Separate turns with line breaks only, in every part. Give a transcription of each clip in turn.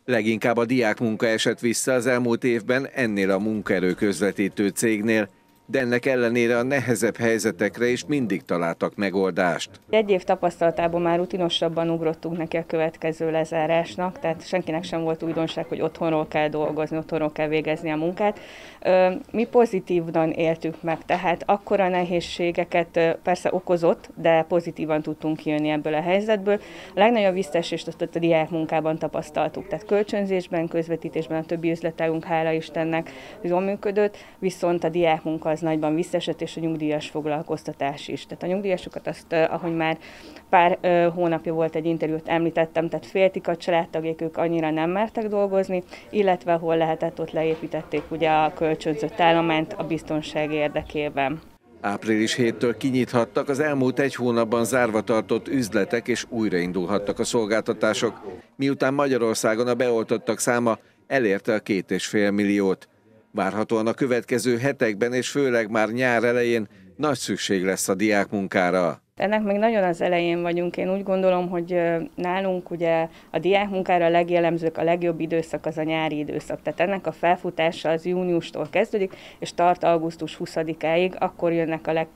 Leginkább a diákmunka esett vissza az elmúlt évben ennél a munkaerő közvetítő cégnél, de ennek ellenére a nehezebb helyzetekre is mindig találtak megoldást.
Egy év tapasztalatából már rutinosabban ugrottunk neki a következő lezárásnak, tehát senkinek sem volt újdonság, hogy otthonról kell dolgozni, otthonról kell végezni a munkát. Mi pozitívan éltük meg, tehát akkora nehézségeket persze okozott, de pozitívan tudtunk kijönni ebből a helyzetből. A legnagyobb visszaesést a diákmunkában tapasztaltuk, tehát kölcsönzésben, közvetítésben a többi üzletágunk, hála Istennek, jól működött, viszont a diákmunka az nagyban visszaesett, és a nyugdíjas foglalkoztatás is. Tehát a nyugdíjasokat azt, ahogy már pár hónapja volt egy interjút, említettem, tehát féltik a családtagjaik, ők annyira nem mertek dolgozni, illetve hol lehetett, ott leépítették ugye a kölcsönzött állományt a biztonság érdekében.
Április 7-től kinyithattak az elmúlt egy hónapban zárva tartott üzletek, és újraindulhattak a szolgáltatások, miután Magyarországon a beoltottak száma elérte a 2,5 milliót. Várhatóan a következő hetekben és főleg már nyár elején nagy szükség lesz a diákmunkára.
Ennek még nagyon az elején vagyunk. Én úgy gondolom, hogy nálunk ugye a diákmunkára a legjellemzőbb, a legjobb időszak az a nyári időszak. Tehát ennek a felfutása az júniustól kezdődik, és tart augusztus 20-áig, akkor jön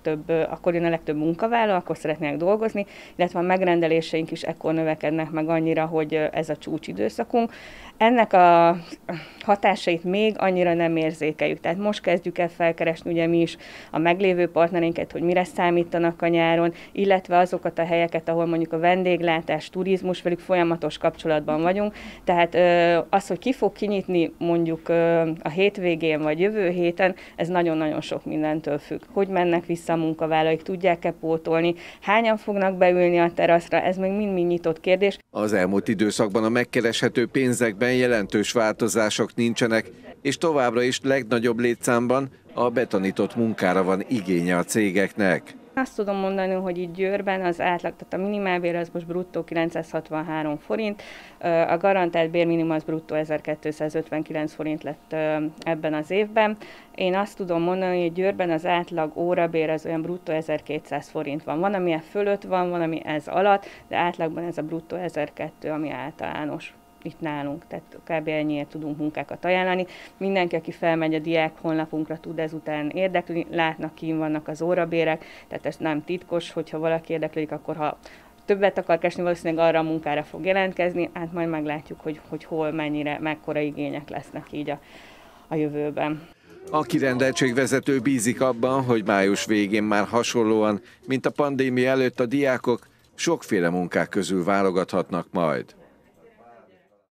a legtöbb munkavállaló, akkor szeretnének dolgozni, illetve a megrendeléseink is ekkor növekednek meg annyira, hogy ez a csúcsidőszakunk. Ennek a hatásait még annyira nem érzékeljük. Tehát most kezdjük el felkeresni ugye mi is a meglévő partnereinket, hogy mire számítanak a nyáron, illetve azokat a helyeket, ahol mondjuk a vendéglátás, turizmus, velük folyamatos kapcsolatban vagyunk. Tehát az, hogy ki fog kinyitni mondjuk a hétvégén vagy jövő héten, ez nagyon-nagyon sok mindentől függ. Hogy mennek vissza a munkavállalóik, tudják-e pótolni, hányan fognak beülni a teraszra, ez még mind-mind nyitott kérdés.
Az elmúlt időszakban a megkereshető pénzekben jelentős változások nincsenek, és továbbra is legnagyobb létszámban a betanított munkára van igénye a cégeknek.
Azt tudom mondani, hogy itt Győrben az átlag, tehát a minimálbér az most bruttó 963 forint, a garantált bérminimum az bruttó 1259 forint lett ebben az évben. Én azt tudom mondani, hogy Győrben az átlag órabér az olyan bruttó 1200 forint van. Van, ami fölött van, van, ami ez alatt, de átlagban ez a bruttó 1200, ami általános itt nálunk, tehát kb. Ennyiért tudunk munkákat ajánlani. Mindenki, aki felmegy a diák honlapunkra, tud ezután érdeklődni, látnak, kín vannak az órabérek, tehát ez nem titkos, hogyha valaki érdeklődik, akkor ha többet akar keresni, valószínűleg arra a munkára fog jelentkezni, hát majd meglátjuk, hogy hol, mennyire, mekkora igények lesznek így a jövőben.
A kirendeltségvezető bízik abban, hogy május végén már hasonlóan, mint a pandémia előtt a diákok, sokféle munkák közül válogathatnak majd.